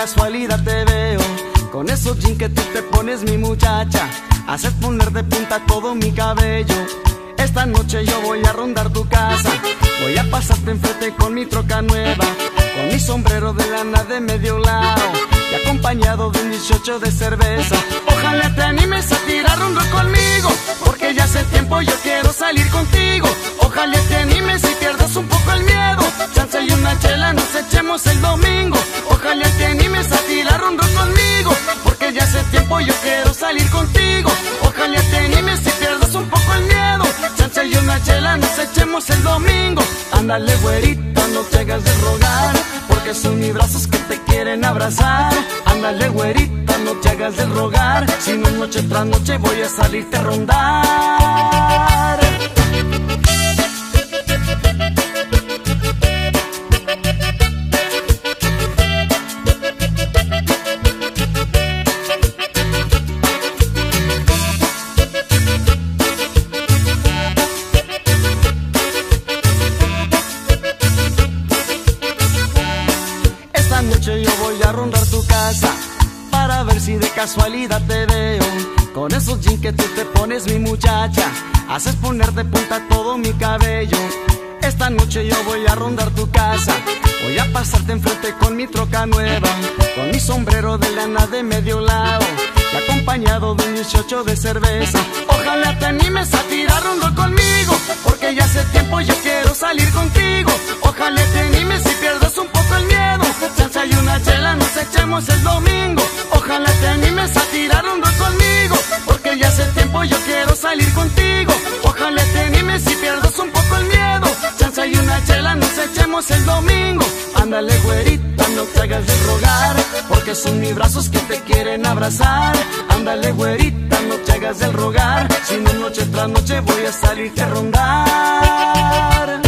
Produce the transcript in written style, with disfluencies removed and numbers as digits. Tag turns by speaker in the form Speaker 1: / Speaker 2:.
Speaker 1: casualidad te veo con esos jeans que tú te pones, mi muchacha. Haces poner de punta todo mi cabello. Esta noche yo voy a rondar tu casa. Voy a pasarte enfrente con mi troca nueva, con mi sombrero de lana de medio lado y acompañado de un 18 de cerveza. Ojalá te animes a tirar un rol conmigo, porque ya hace tiempo yo quiero salir contigo. Ojalá te animes y pierdas un poco el miedo. Chance y una chela nos echemos el domingo. Ojalá te animes a tirar un rol conmigo, porque ya hace tiempo yo quiero salir contigo. Ojalá te animes y pierdas un poco el miedo. Chance y una chela nos echemos el domingo. Ándale, güerita, no te hagas de rogar, porque son mis brazos que te quieren abrazar. Ándale, güerita, no te hagas de rogar, si no noche tras noche voy a salirte a rondar. Esta noche yo voy a rondar tu casa para ver si de casualidad te veo con esos jeans que tú te pones, mi muchacha. Haces poner de punta todo mi cabello. Esta noche yo voy a rondar tu casa. Voy a pasarte enfrente con mi troca nueva, con mi sombrero de lana de medio lado y acompañado de un 18 de cerveza. Ojalá te animes a tirar un rol conmigo, porque ya hace tiempo yo quiero salir contigo. Ojalá te animes y pierdas un poco el miedo. Chance y una chela nos echemos el domingo. Ojalá te animes a tirar un rol conmigo, porque ya hace tiempo yo quiero salir contigo. Ojalá te animes y pierdas un poco el miedo. Chance y una chela nos echemos el domingo. Ándale, güerita, no te hagas de rogar, porque son mis brazos que te quieren abrazar. Ándale, güerita, no te hagas del rogar, si no noche tras noche voy a salirte a rondar.